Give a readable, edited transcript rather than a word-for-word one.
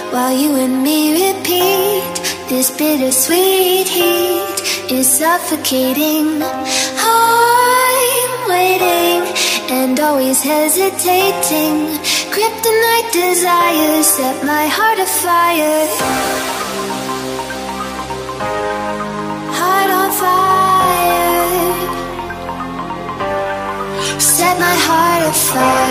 while you and me repeat. This bittersweet heat is suffocating. I'm waiting and always hesitating. Kryptonite desires set my heart afire. Heart on fire. Set my heart afire.